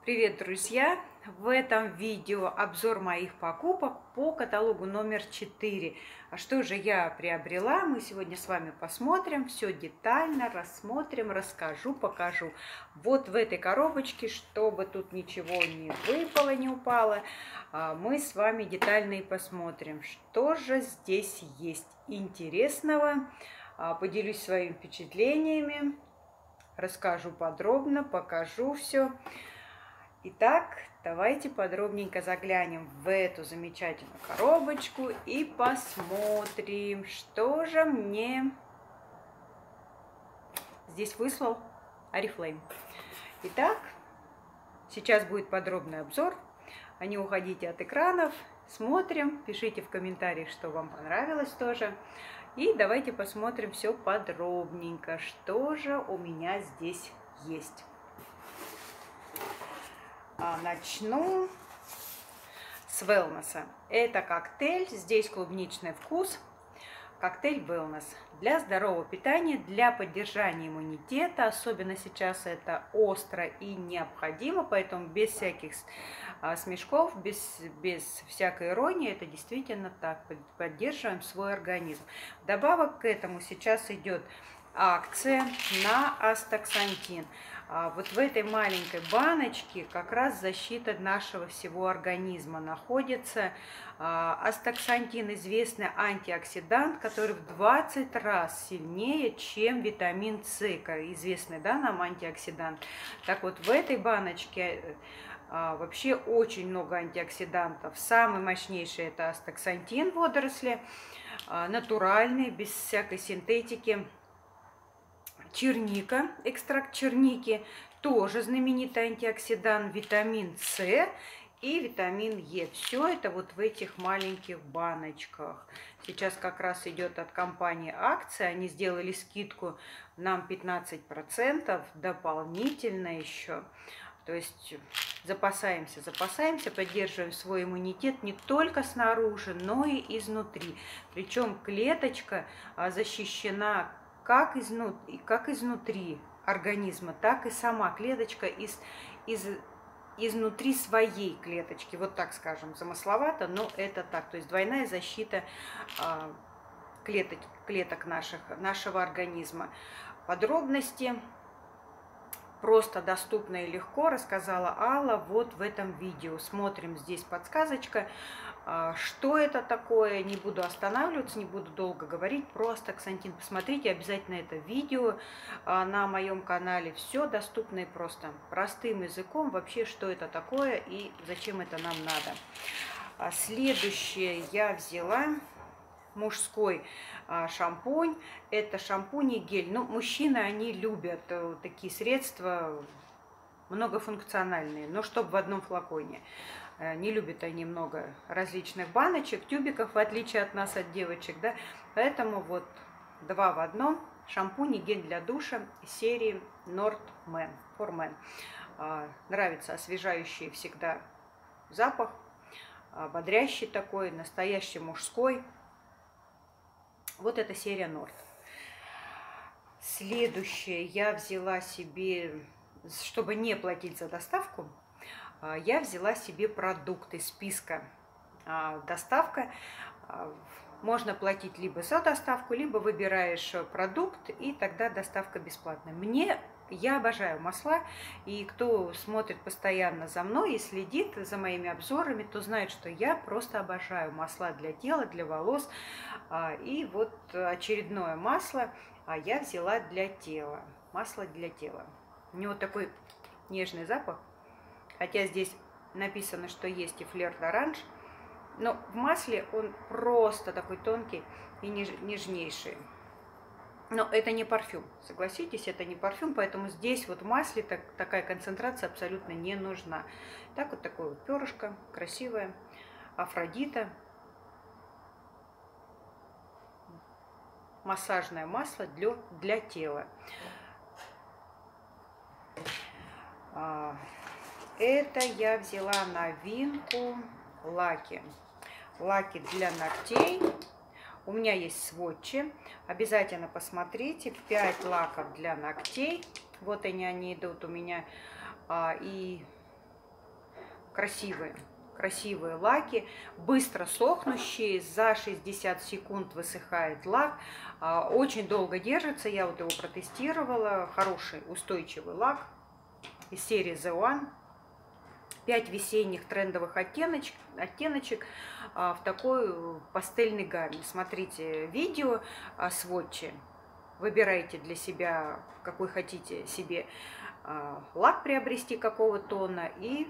Привет, друзья! В этом видео обзор моих покупок по каталогу номер 4. А что же я приобрела? Мы сегодня с вами посмотрим, все детально рассмотрим, расскажу, покажу. Вот в этой коробочке, чтобы тут ничего не выпало, не упало, мы с вами детально и посмотрим, что же здесь есть интересного. Поделюсь своими впечатлениями, расскажу подробно, покажу все. Итак, давайте подробненько заглянем в эту замечательную коробочку и посмотрим, что же мне здесь выслал Oriflame. Итак, сейчас будет подробный обзор. Не уходите от экранов, смотрим, пишите в комментариях, что вам понравилось тоже. И давайте посмотрим все подробненько, что же у меня здесь есть. Начну с Wellness. Это коктейль, здесь клубничный вкус. Коктейль Wellness для здорового питания, для поддержания иммунитета. Особенно сейчас это остро и необходимо, поэтому без всяких смешков, без всякой иронии, это действительно так. Поддерживаем свой организм. Вдобавок к этому сейчас идет акция на астаксантин. Вот в этой маленькой баночке как раз защита нашего всего организма находится. Астаксантин — известный антиоксидант, который в 20 раз сильнее, чем витамин С, известный, да, нам антиоксидант. Так вот, в этой баночке вообще очень много антиоксидантов. Самый мощнейший — это астаксантин водоросли, натуральный, без всякой синтетики. Черника, экстракт черники, тоже знаменитый антиоксидант, витамин С и витамин Е. Все это вот в этих маленьких баночках. Сейчас как раз идет от компании акция, они сделали скидку нам 15% дополнительно еще. То есть запасаемся, поддерживаем свой иммунитет не только снаружи, но и изнутри. Причем клеточка защищена как изнутри организма, так и сама клеточка изнутри своей клеточки. Вот так скажем, замысловато, но это так. То есть двойная защита клеток нашего организма. Подробности просто, доступно и легко рассказала Алла вот в этом видео. Смотрим, здесь подсказочка. Что это такое? Не буду останавливаться, не буду долго говорить. Про астаксантин посмотрите обязательно это видео на моем канале. Все доступно и просто. Простым языком вообще, что это такое и зачем это нам надо. Следующее я взяла мужской шампунь. Это шампунь и гель. Ну, мужчины, они любят такие средства многофункциональные, но чтобы в одном флаконе. Не любят они много различных баночек, тюбиков, в отличие от нас, от девочек, да. Поэтому вот 2 в одном. Шампунь и гель для душа серии Nord Man, for Men. Нравится освежающий всегда запах, бодрящий такой, настоящий мужской. Вот эта серия Nord. Следующее я взяла себе, чтобы не платить за доставку, я взяла себе продукты списка. Доставка. Можно платить либо за доставку, либо выбираешь продукт, и тогда доставка бесплатная. Я обожаю масла, и кто смотрит постоянно за мной и следит за моими обзорами, то знает, что я просто обожаю масла для тела, для волос. И вот очередное масло я взяла для тела. Масло для тела. У него такой нежный запах. Хотя здесь написано, что есть и флер d'orange, но в масле он просто такой тонкий и нежнейший. Но это не парфюм, согласитесь, это не парфюм, поэтому здесь вот в масле такая концентрация абсолютно не нужна. Так вот такое вот перышко, красивое, Афродита. Массажное масло для тела. Это я взяла новинку лаки. Лаки для ногтей. У меня есть сводчи. Обязательно посмотрите. 5 лаков для ногтей. Вот они идут у меня. И красивые лаки, быстро сохнущие, за 60 секунд высыхает лак, очень долго держится, я вот его протестировала, хороший устойчивый лак из серии The One. 5 весенних трендовых оттеночек в такой пастельной гамме. Смотрите видео о сводче, выбирайте для себя, какой хотите себе лак приобрести, какого тона, и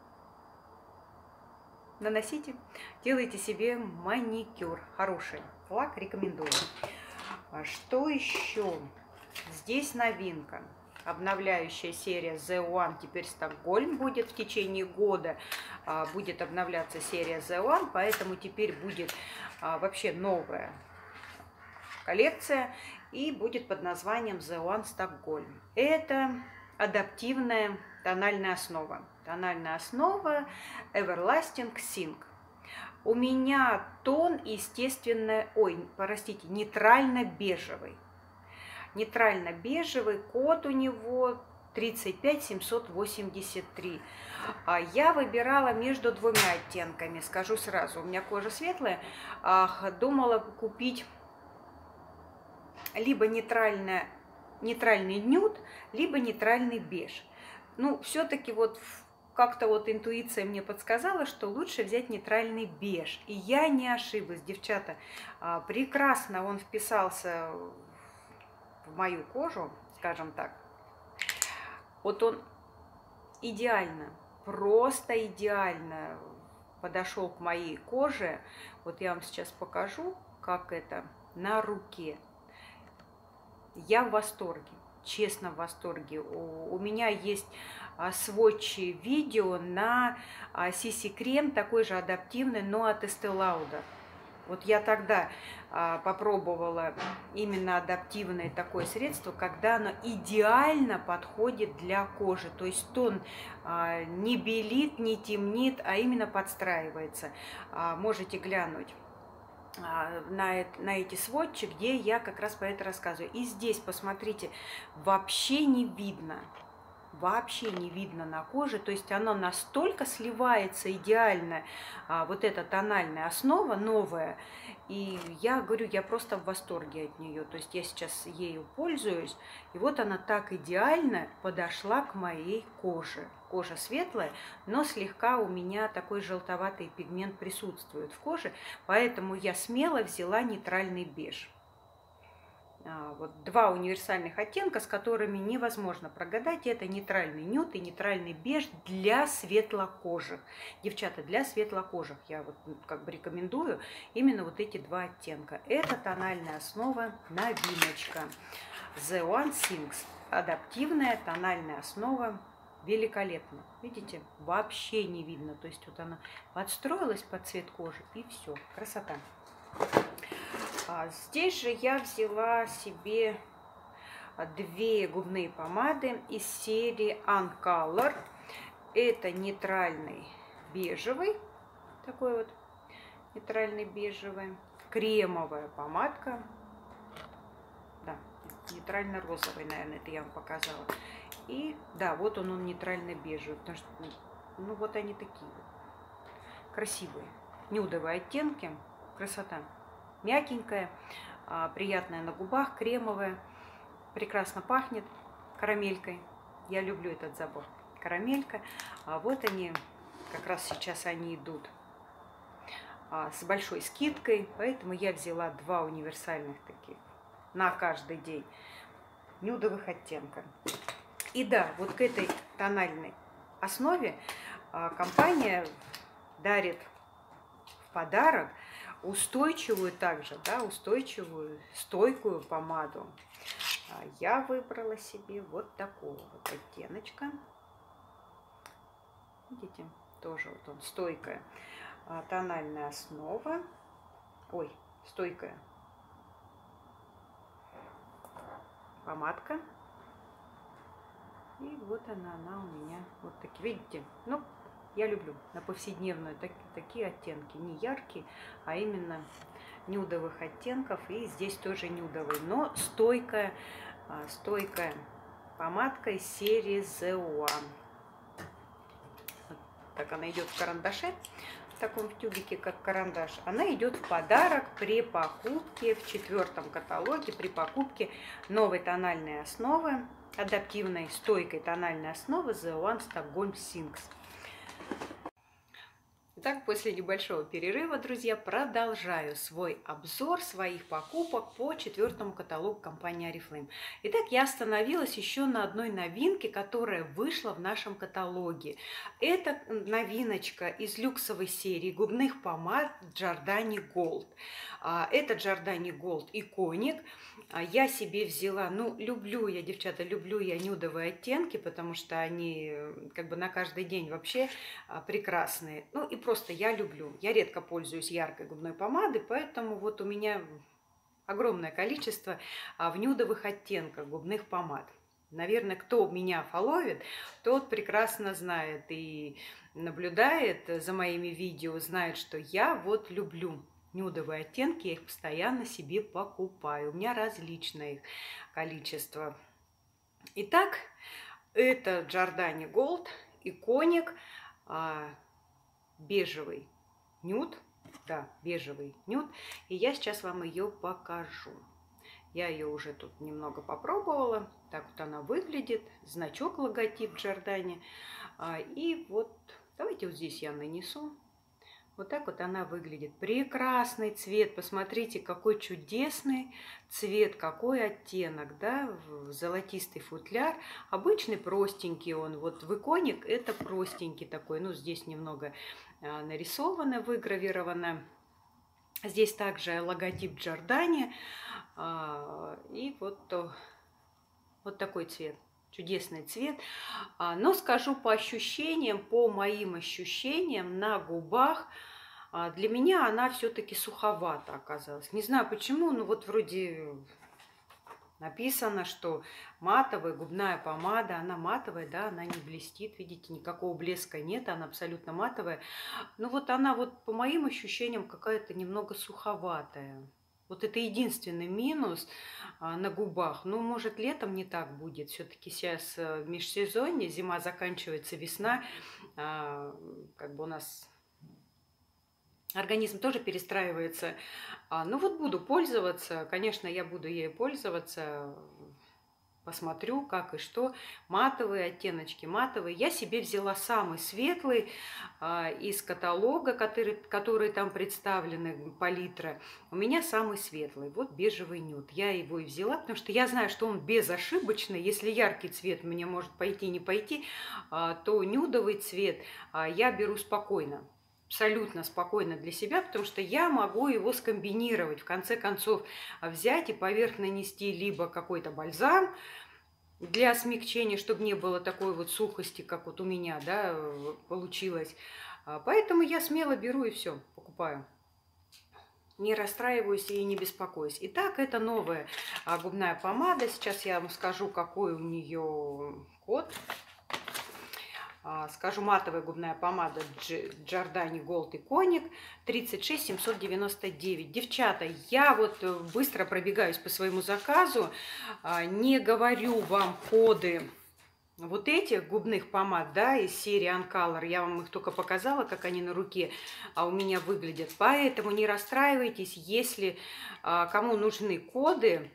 наносите, делайте себе маникюр. Хороший лак, рекомендую. Что еще? Здесь новинка. Обновляющая серия The One, теперь Стокгольм будет в течение года, будет обновляться серия The One, поэтому теперь будет вообще новая коллекция и будет под названием The One Стокгольм. Это адаптивная тональная основа. Тональная основа Everlasting Sink. У меня тон, естественно, нейтрально-бежевый. Нейтрально-бежевый, код у него 35783. Я выбирала между двумя оттенками, скажу сразу. У меня кожа светлая, думала купить либо нейтральный нюд, либо нейтральный беж. Ну, все-таки вот как-то вот интуиция мне подсказала, что лучше взять нейтральный беж. И я не ошиблась, девчата. Прекрасно он вписался в мою кожу, скажем так. Вот он идеально, просто идеально подошел к моей коже. Вот я вам сейчас покажу, как это на руке. Я в восторге, честно в восторге. У меня есть сводчи видео на CC крем, такой же адаптивный, но от Estée Lauder. Вот я тогда попробовала именно адаптивное такое средство, когда оно идеально подходит для кожи. То есть тон не белит, не темнит, а именно подстраивается. Можете глянуть на эти сводчи, где я как раз про это рассказываю. И здесь, посмотрите, вообще не видно на коже, то есть оно настолько сливается идеально, вот эта тональная основа новая, и я говорю, я просто в восторге от нее, то есть я сейчас ею пользуюсь, и вот она так идеально подошла к моей коже. Кожа светлая, но слегка у меня такой желтоватый пигмент присутствует в коже, поэтому я смело взяла нейтральный беж. Вот два универсальных оттенка, с которыми невозможно прогадать. Это нейтральный нюд и нейтральный беж для светлокожих. Девчата, для светлокожих я вот как бы рекомендую именно вот эти два оттенка. Это тональная основа новиночка. The One Sinks. Адаптивная тональная основа. Великолепно. Видите? Вообще не видно. То есть вот она подстроилась под цвет кожи и все. Красота. Здесь же я взяла себе две губные помады из серии Uncolor. Это нейтральный бежевый, такой вот нейтральный бежевый, кремовая помадка. Да, нейтрально-розовый, наверное, это я вам показала. И да, вот он нейтрально бежевый, потому что, ну вот они такие красивые, нюдовые оттенки, красота. Мягенькая, приятная на губах, кремовая, прекрасно пахнет карамелькой. Я люблю этот забор. Карамелька. Вот они, как раз сейчас они идут с большой скидкой, поэтому я взяла два универсальных таких на каждый день нюдовых оттенка. И да, вот к этой тональной основе компания дарит в подарок устойчивую также, да, устойчивую, стойкую помаду. Я выбрала себе вот такого вот оттеночка. Видите, тоже вот он, стойкая тональная основа. Ой, стойкая помадка. И вот она у меня вот такие, видите, ну, я люблю на повседневную такие оттенки, не яркие, а именно нюдовых оттенков. И здесь тоже нюдовый, но стойкая помадка из серии The One. Так она идет в карандаше, в таком тюбике, как карандаш. Она идет в подарок при покупке в 4-м каталоге, при покупке новой тональной основы, адаптивной стойкой тональной основы The One Stockholm Sinks. Итак, после небольшого перерыва, друзья, продолжаю свой обзор своих покупок по 4-му каталогу компании Oriflame. Итак, я остановилась еще на одной новинке, которая вышла в нашем каталоге. Это новиночка из люксовой серии губных помад Giordani Gold. Это Giordani Gold Iconic. Я себе взяла, ну, люблю я, девчата, люблю я нюдовые оттенки, потому что они как бы на каждый день вообще прекрасные. Ну, и просто я люблю. Я редко пользуюсь яркой губной помадой, поэтому вот у меня огромное количество в нюдовых оттенках губных помад. Наверное, кто меня фоловит, тот прекрасно знает и наблюдает за моими видео, знает, что я вот люблю нюдовые оттенки, я их постоянно себе покупаю. У меня различное их количество. Итак, это Giordani Gold Iconic бежевый нюд. Да, бежевый нюд. И я сейчас вам ее покажу. Я ее уже тут немного попробовала. Так вот она выглядит. Значок, логотип Giordani. И вот, давайте вот здесь я нанесу. Вот так вот она выглядит. Прекрасный цвет. Посмотрите, какой чудесный цвет, какой оттенок, да, золотистый футляр. Обычный простенький он. Вот в Iconic это простенький такой. Ну, здесь немного нарисовано, выгравировано. Здесь также логотип Giordani. И вот такой цвет. Чудесный цвет. Но скажу по ощущениям, по моим ощущениям на губах, для меня она все-таки суховата оказалась. Не знаю почему, но вот вроде написано, что матовая губная помада, она матовая, да, она не блестит, видите, никакого блеска нет, она абсолютно матовая. Но вот она вот по моим ощущениям какая-то немного суховатая. Вот это единственный минус на губах. Ну, может, летом не так будет. Все-таки сейчас межсезонье, зима заканчивается, весна. Как бы у нас организм тоже перестраивается. Ну, вот буду пользоваться. Конечно, я буду ею пользоваться. Посмотрю, как и что. Матовые оттеночки, матовые. Я себе взяла самый светлый из каталога, которые там представлены, палитра. У меня самый светлый, вот бежевый нюд. Я его и взяла, потому что я знаю, что он безошибочный. Если яркий цвет мне может пойти, не пойти, то нюдовый цвет я беру спокойно. Абсолютно спокойно для себя, потому что я могу его скомбинировать. В конце концов, взять и поверх нанести либо какой-то бальзам для смягчения, чтобы не было такой вот сухости, как вот у меня, да, получилось. Поэтому я смело беру и все, покупаю. Не расстраиваюсь и не беспокоюсь. Итак, это новая губная помада. Сейчас я вам скажу, какой у нее код. Скажу, матовая губная помада Giordani Gold Iconic 36799. Девчата, я вот быстро пробегаюсь по своему заказу, не говорю вам коды вот этих губных помад, да, из серии Uncolor. Я вам их только показала, как они на руке у меня выглядят. Поэтому не расстраивайтесь, если кому нужны коды.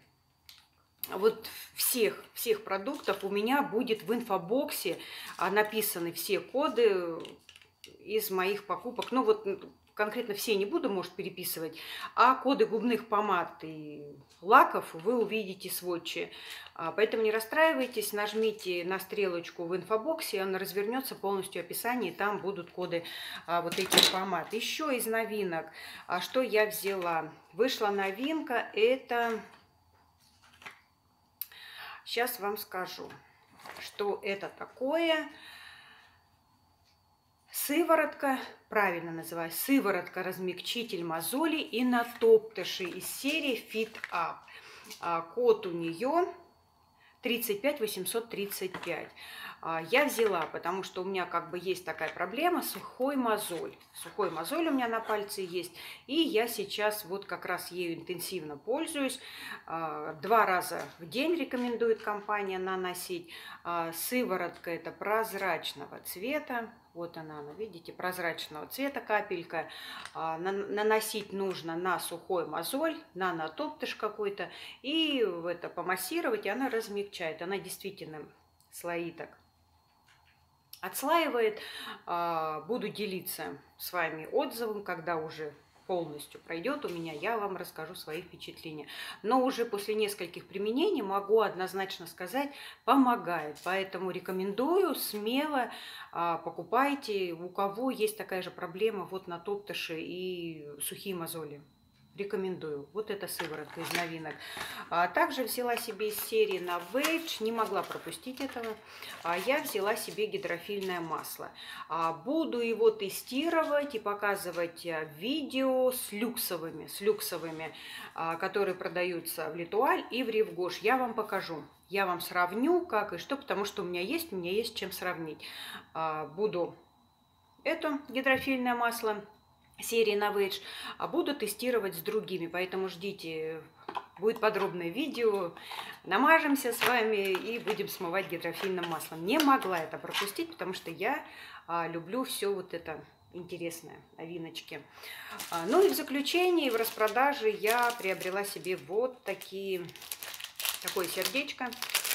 Вот всех продуктов у меня будет в инфобоксе написаны все коды из моих покупок. Ну вот конкретно все не буду, может, переписывать, а коды губных помад и лаков вы увидите в сводче. Поэтому не расстраивайтесь, нажмите на стрелочку в инфобоксе, он развернется полностью описание, и там будут коды вот этих помад. Еще из новинок, что я взяла? Вышла новинка, это... Сейчас вам скажу, что это такое. Сыворотка, правильно называю, сыворотка-размягчитель мозолей и натоптыши из серии Fit Up. Код у нее 35835. Я взяла, потому что у меня как бы есть такая проблема, сухой мозоль. Сухой мозоль у меня на пальце есть. И я сейчас вот как раз ею интенсивно пользуюсь. 2 раза в день рекомендует компания наносить. Сыворотка это прозрачного цвета. Вот она, видите, прозрачного цвета капелька. Наносить нужно на сухой мозоль, на натоптыш какой-то. И это помассировать, и она размягчает. Она действительно слои так отслаивает. Буду делиться с вами отзывом, когда уже полностью пройдет у меня, я вам расскажу свои впечатления. Но уже после нескольких применений могу однозначно сказать, помогает. Поэтому рекомендую, смело покупайте. У кого есть такая же проблема, вот натоптыши и сухие мозоли. Рекомендую. Вот эта сыворотка из новинок. Также взяла себе из серии Novage, не могла пропустить этого. Я взяла себе гидрофильное масло. Буду его тестировать и показывать видео с люксовыми, которые продаются в Летуаль и в Ревгош. Я вам покажу. Я вам сравню, как и что, потому что у меня есть чем сравнить. Буду это гидрофильное масло серии Novage, буду тестировать с другими, поэтому ждите, будет подробное видео, намажемся с вами и будем смывать гидрофильным маслом. Не могла это пропустить, потому что я люблю все вот это интересное, новиночки. Ну и в заключение, в распродаже я приобрела себе вот такое сердечко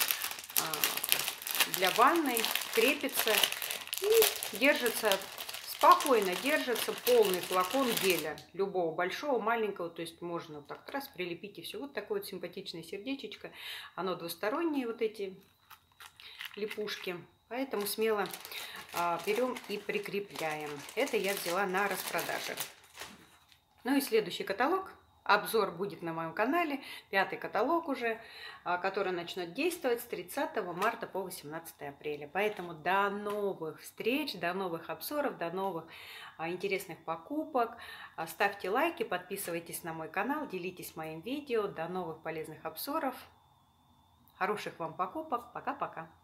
для ванной, крепится и держится. Спокойно держится полный флакон геля, любого, большого, маленького, то есть можно вот так раз прилепить и все. Вот такое вот симпатичное сердечечко, оно двусторонние, вот эти липушки, поэтому смело берем и прикрепляем. Это я взяла на распродаже. Ну и следующий каталог. Обзор будет на моем канале, 5-й каталог уже, который начнет действовать с 30 марта по 18 апреля. Поэтому до новых встреч, до новых обзоров, до новых интересных покупок. Ставьте лайки, подписывайтесь на мой канал, делитесь моим видео. До новых полезных обзоров. Хороших вам покупок. Пока-пока.